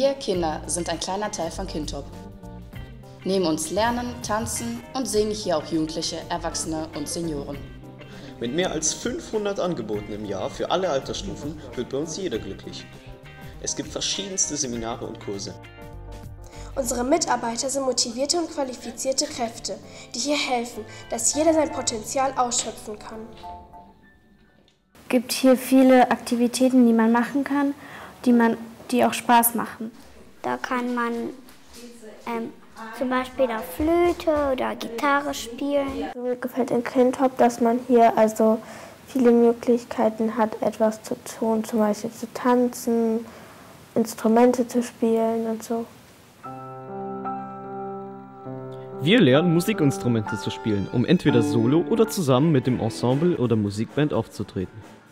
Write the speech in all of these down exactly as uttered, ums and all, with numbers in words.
Wir Kinder sind ein kleiner Teil von Kindtop. Neben uns lernen, tanzen und singen hier auch Jugendliche, Erwachsene und Senioren. Mit mehr als fünfhundert Angeboten im Jahr für alle Altersstufen wird bei uns jeder glücklich. Es gibt verschiedenste Seminare und Kurse. Unsere Mitarbeiter sind motivierte und qualifizierte Kräfte, die hier helfen, dass jeder sein Potenzial ausschöpfen kann. Es gibt hier viele Aktivitäten, die man machen kann, die, man, die auch Spaß machen. Da kann man ähm, zum Beispiel da Flöte oder Gitarre spielen. Mir gefällt in Kindtop, dass man hier also viele Möglichkeiten hat, etwas zu tun, zum Beispiel zu tanzen, Instrumente zu spielen und so. Wir lernen Musikinstrumente zu spielen, um entweder solo oder zusammen mit dem Ensemble oder Musikband aufzutreten.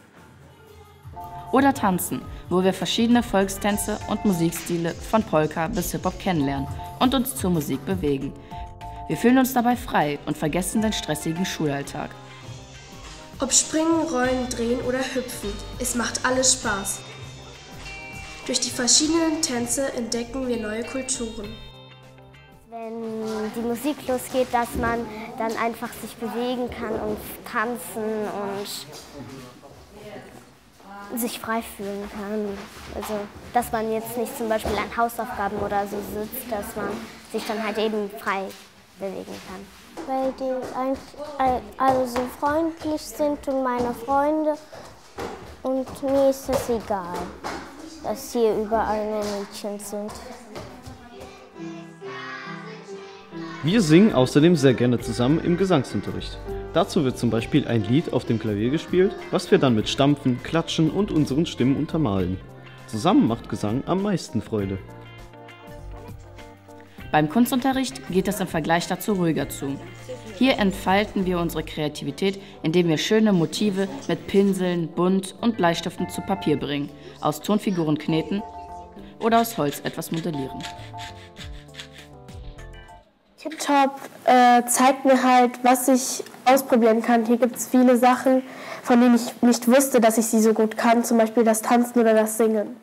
Oder tanzen, wo wir verschiedene Volkstänze und Musikstile von Polka bis Hip-Hop kennenlernen und uns zur Musik bewegen. Wir fühlen uns dabei frei und vergessen den stressigen Schulalltag. Ob springen, rollen, drehen oder hüpfen, es macht alles Spaß. Durch die verschiedenen Tänze entdecken wir neue Kulturen. Wenn die Musik losgeht, dass man dann einfach sich bewegen kann und tanzen und sich frei fühlen kann. Also, dass man jetzt nicht zum Beispiel an Hausaufgaben oder so sitzt, dass man sich dann halt eben frei bewegen kann. Weil die alle so freundlich sind und meine Freunde. Und mir ist es egal, dass hier überall nur Mädchen sind. Wir singen außerdem sehr gerne zusammen im Gesangsunterricht. Dazu wird zum Beispiel ein Lied auf dem Klavier gespielt, was wir dann mit Stampfen, Klatschen und unseren Stimmen untermalen. Zusammen macht Gesang am meisten Freude. Beim Kunstunterricht geht es im Vergleich dazu ruhiger zu. Hier entfalten wir unsere Kreativität, indem wir schöne Motive mit Pinseln, Bunt und Bleistiften zu Papier bringen, aus Tonfiguren kneten oder aus Holz etwas modellieren. Kindtop äh, zeigt mir halt, was ich ausprobieren kann. Hier gibt es viele Sachen, von denen ich nicht wusste, dass ich sie so gut kann, zum Beispiel das Tanzen oder das Singen.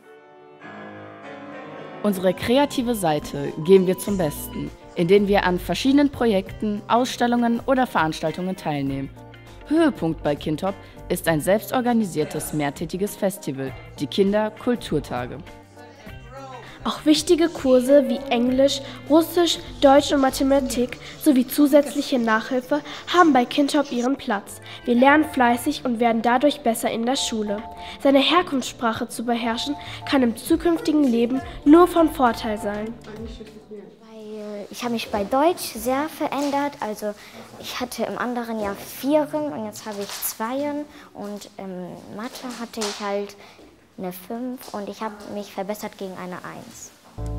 Unsere kreative Seite geben wir zum Besten, indem wir an verschiedenen Projekten, Ausstellungen oder Veranstaltungen teilnehmen. Höhepunkt bei Kindtop ist ein selbstorganisiertes mehrtägiges Festival, die Kinder-Kulturtage. Auch wichtige Kurse wie Englisch, Russisch, Deutsch und Mathematik sowie zusätzliche Nachhilfe haben bei Kindtop ihren Platz. Wir lernen fleißig und werden dadurch besser in der Schule. Seine Herkunftssprache zu beherrschen, kann im zukünftigen Leben nur von Vorteil sein. Ich habe mich bei Deutsch sehr verändert. Also ich hatte im anderen Jahr Vieren und jetzt habe ich Zweien. Und ähm, Mathe hatte ich halt eine fünf und ich habe mich verbessert gegen eine eins.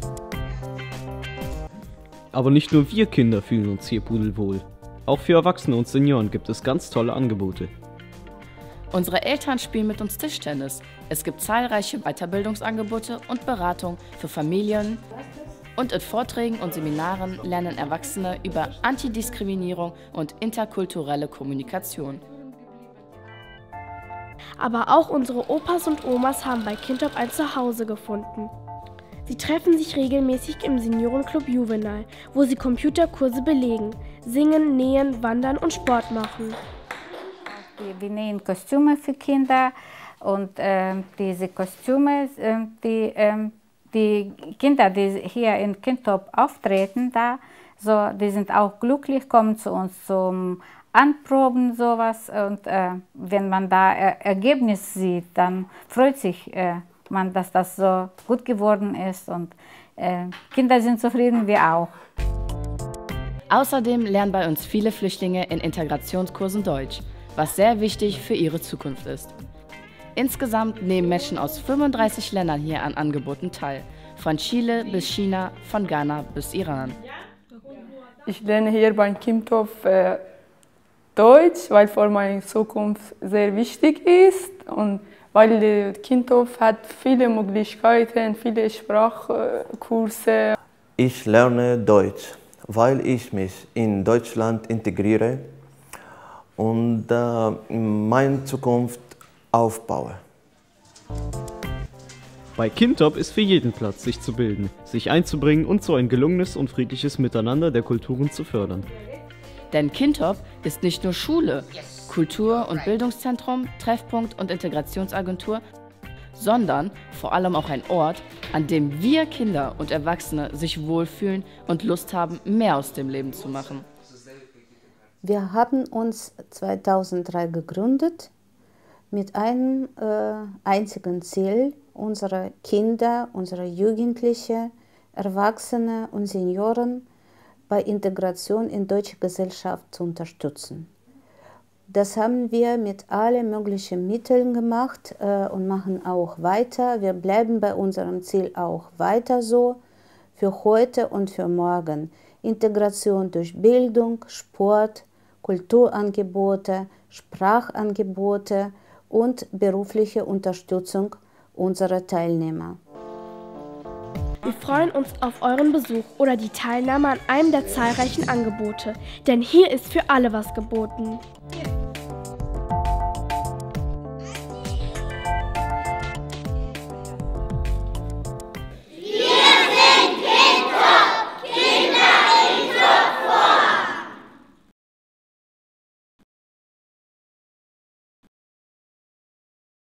Aber nicht nur wir Kinder fühlen uns hier pudelwohl. Auch für Erwachsene und Senioren gibt es ganz tolle Angebote. Unsere Eltern spielen mit uns Tischtennis. Es gibt zahlreiche Weiterbildungsangebote und Beratung für Familien. Und in Vorträgen und Seminaren lernen Erwachsene über Antidiskriminierung und interkulturelle Kommunikation. Aber auch unsere Opas und Omas haben bei Kindtop ein Zuhause gefunden. Sie treffen sich regelmäßig im Seniorenclub Juvenal, wo sie Computerkurse belegen, singen, nähen, wandern und Sport machen. Wir nähen Kostüme für Kinder und äh, diese Kostüme, äh, die, äh, die Kinder, die hier in Kindtop auftreten, da, so, die sind auch glücklich, kommen zu uns zum Anproben, sowas. Und äh, wenn man da äh, Ergebnis sieht, dann freut sich äh, man, dass das so gut geworden ist. Und äh, Kinder sind zufrieden, wir auch. Außerdem lernen bei uns viele Flüchtlinge in Integrationskursen Deutsch, was sehr wichtig für ihre Zukunft ist. Insgesamt nehmen Menschen aus fünfunddreißig Ländern hier an Angeboten teil, von Chile bis China, von Ghana bis Iran. Ich lerne hier bei Kindtop äh, Deutsch, weil für meine Zukunft sehr wichtig ist und weil äh, Kindtop hat viele Möglichkeiten, viele Sprachkurse. Ich lerne Deutsch, weil ich mich in Deutschland integriere und äh, meine Zukunft aufbaue. Bei Kintop ist für jeden Platz, sich zu bilden, sich einzubringen und so ein gelungenes und friedliches Miteinander der Kulturen zu fördern. Denn Kintop ist nicht nur Schule, Kultur- und Bildungszentrum, Treffpunkt und Integrationsagentur, sondern vor allem auch ein Ort, an dem wir Kinder und Erwachsene sich wohlfühlen und Lust haben, mehr aus dem Leben zu machen. Wir haben uns zweitausenddrei gegründet mit einem äh, einzigen Ziel, unsere Kinder, unsere Jugendliche, Erwachsene und Senioren bei Integration in deutsche Gesellschaft zu unterstützen. Das haben wir mit allen möglichen Mitteln gemacht äh, und machen auch weiter. Wir bleiben bei unserem Ziel auch weiter so, für heute und für morgen. Integration durch Bildung, Sport, Kulturangebote, Sprachangebote und berufliche Unterstützung unserer Teilnehmer. Wir freuen uns auf euren Besuch oder die Teilnahme an einem der zahlreichen Angebote, denn hier ist für alle was geboten.